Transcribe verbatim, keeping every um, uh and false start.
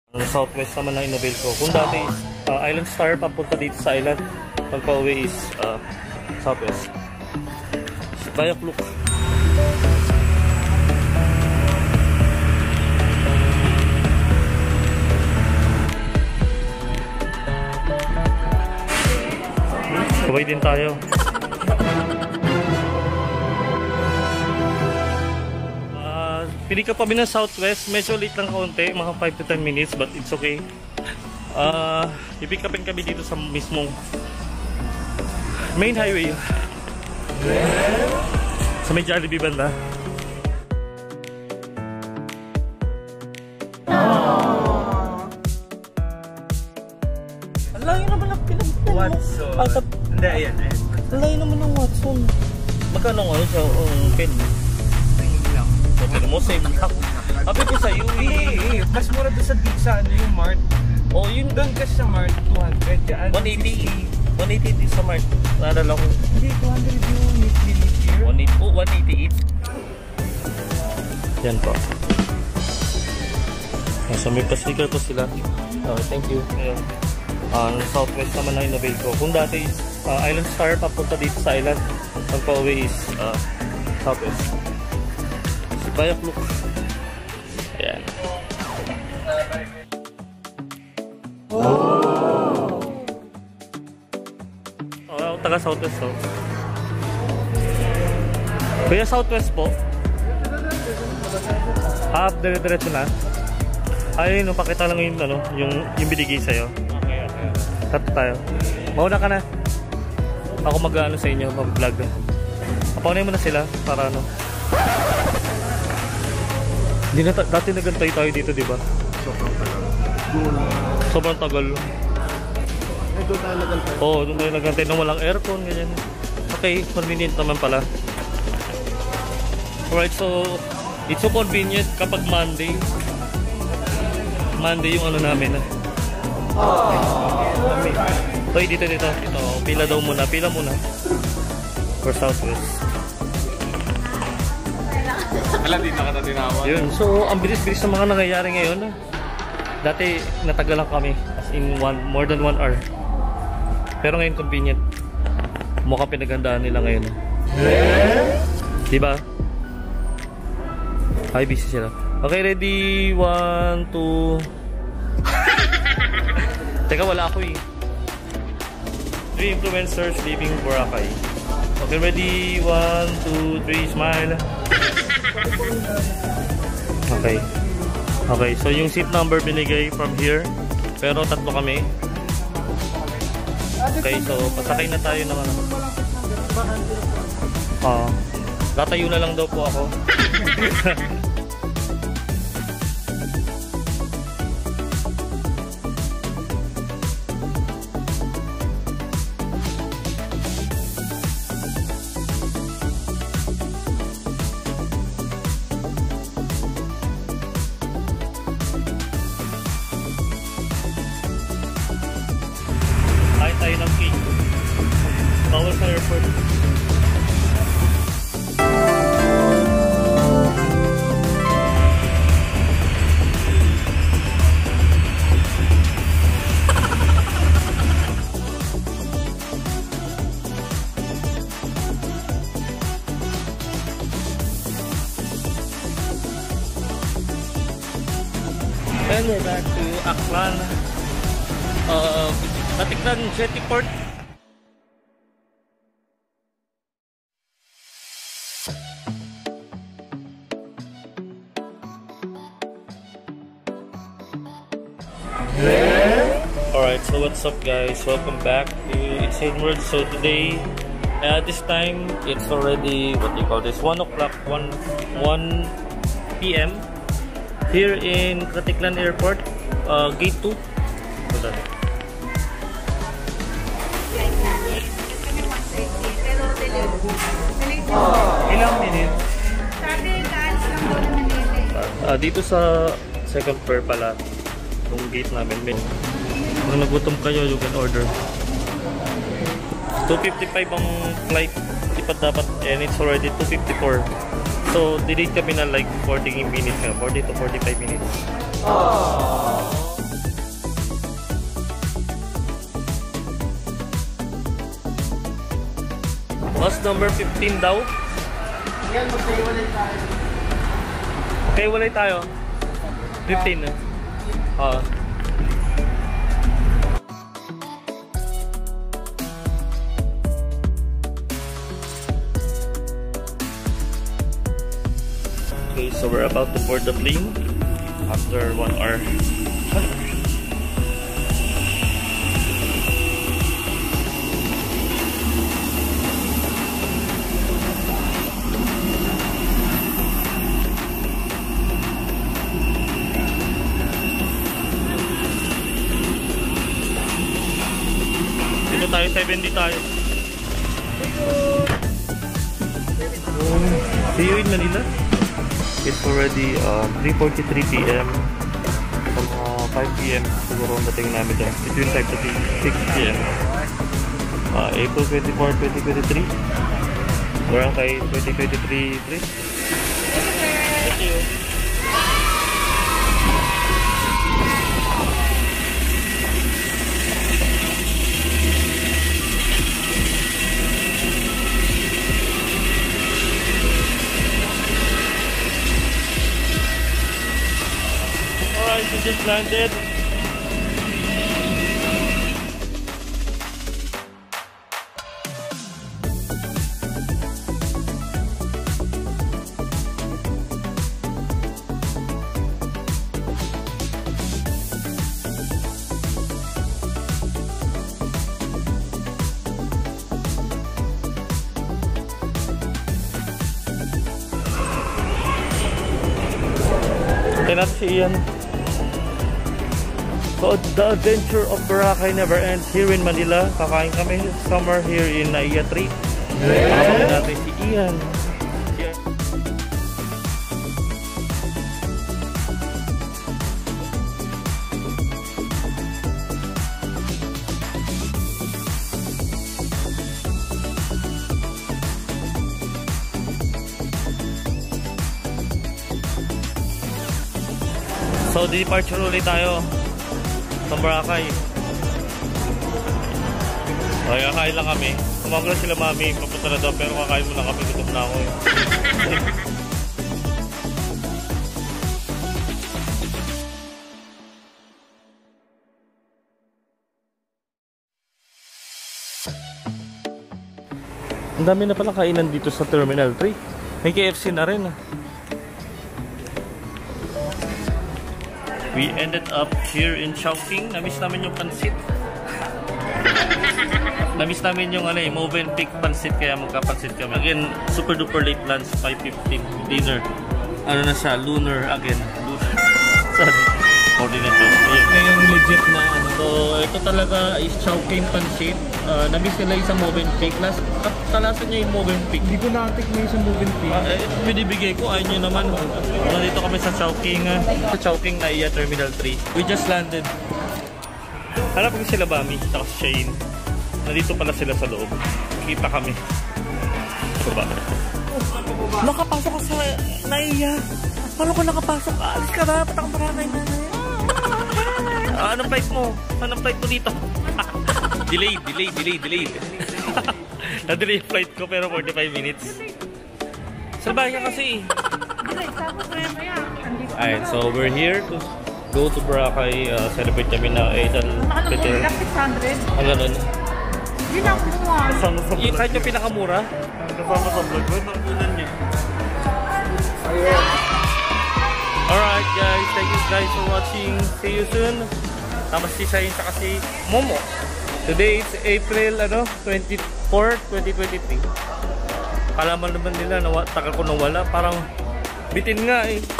Southwest naman na inabil ko. Kung dati is uh, Island Star, papunta dito sa island. Pag pa-uwi is uh, Southwest. Bayak look. Sabay din tayo. Pili ka pa min ng Southwest, medyo late lang kaunti, mga five to ten minutes, but it's okay. Uh, i-pick upin kami dito sa mismong main highway. Sa may Jollibee banda. Ang layo naman ang pinagpil mo. Watson. Alta... Hindi, ayan, ayan. Ang layo naman ng Watson. Magkano nga sa um, pen? Pero mo save lang. Sabi ko sa'yo eh. Mas mura doon sa, sa ano yung Mart. Oh, yun doon kasi sa Mart, two hundred. one eighty. one eighty din sa Mart. Naalala ko. Hindi, two hundred yung weekly here. one eighty. Oh, one eighty-eight. Yan po. So may pa-sticker po sila. Okay, thank you. Ayan. Uh, Southwest naman na inabil ko. Kung dati is uh, Island Star, papunta dito sa island. Pag pa-uwi is uh, Southwest. Bayak look. Ayan. Oh! Oh, taga Southwest to. Kuya, Southwest po? Ah, dire-diretso na? Ay, no, pakita lang yung, ano, yung, yung binigay sa'yo. Okay, okay. Tato tayo. Mauna ka na. Ako mag-ano sa inyo, mag-vlog. Papaunay mo na sila para ano. Hindi na, dati nagantay tayo dito, di ba? Sobrang tagal. Sobrang tagal. Eh, doon tayo nagantay. Oo, oh, doon tayo nagantay nang walang aircon, ganyan. Okay, convenient naman pala. Alright, so it's so convenient kapag Monday. Monday yung ano namin. Okay. Toy, dito, dito. Ito, pila daw muna. Pila muna. For Southwest. Wala, di na ka tinawa. Yun. So, ang bilis-bilis ng mga nangyayari ngayon. Dati, natagalan kami. As in, one, more than one hour. Pero ngayon, convenient. Mukha pinaghandaan nila ngayon. Diba? Ay, busy sila. Okay, ready? One, two... Teka, wala ako eh. Three influencers leaving Boracay. Okay, ready? One, two, three, smile. Okay. Okay, so yung seat number binigay from here. Pero tatlo kami. Okay, so pasakay na tayo ng ano. Ah, tatayo na lang daw po ako. Tayo ng cake. Bawal sa airport. And we're back to Aklan. Uh, Katiklan Jetty Port. Alright, so what's up guys? Welcome back to Insane World. So today, at uh, this time, it's already, what do you call this? one o'clock, one p m here in Katiklan Airport, uh, Gate two. Hold on. Ilang minutes? Uh, dito sa second floor pala yung gate namin. Kung nagutom kayo, you can order. two fifty-five ang flight tipat dapat and it's already two fifty-four. So delayed kami na like forty minutes, forty to forty-five minutes. Aww. Bus number fifteen daw. Yan, magkaiwalay tayo. Okay, walay tayo. fifteen. Oo. Uh. Okay, so we're about to board the plane after one hour. Dito tayo, seventy tayo. See you in Manila. It's already um, three forty-three p m From uh, five p m siguro ang dating namin dyan. Between five to six p m Uh, April twenty-fourth, twenty twenty-three. Orang kay twenty twenty-three trip. Thank you. We just landed. Tingnan si Ian. So, the adventure of Boracay never ends here in Manila. Kakain kami summer here in Naiya Tree. Kasama natin si Ian. So, departure ulit tayo sa Boracay. Ay, kakain lang kami. Tumawag lang sila mami, papunta na daw, pero kakain muna kami, gutom na ako eh. Ang dami na palang kainan dito sa Terminal three. May K F C na rin ah. We ended up here in Chowking. Namiss namin yung pansit. Namiss namin yung ano, Movenpick pansit, kaya magkapansit kami. Again, super duper late lunch, five fifteen dinner. Ano na siya, lunar again. Lunar. Sorry. Coordinate yun. Ngayong legit na ano. So, ito talaga is Chowking pansit. Uh, namiss nila isang Movenpick. Talasan niya yung Movenpick. Hindi ko natikman yung Movenpick. Ah, eh, binibigay ko, ayun nyo naman. Nandito kami sa Chowking, uh, sa Chowking Naiya Terminal three. We just landed. Hanap ko sila Bami, saka si Shane. Nandito pala sila sa loob. Kita kami. So ba? Nakapasok ka sa Naiya. Paano ko nakapasok? Alis ka na, patang Boracay na. Ah, anong flight mo? Anong flight mo dito? Delayed, delayed, delayed, delayed. Na-delay yung flight ko pero forty-five minutes. Sabay ka kasi. Alright, so we're here to go to Boracay. Uh, celebrate kami na Idol. Mahal mo, six hundred. Ang ganun. Yun ang kumuha. Yung kahit yung pinakamura. Ang kasama sa vlog ko, nakunan niya. Alright guys, thank you guys for watching. See you soon. Tama si Shine sa kasi Momo. Today is April ano, twenty-fourth, twenty twenty-three. Kalaman naman nila na tagal ko nawala. Parang bitin nga eh.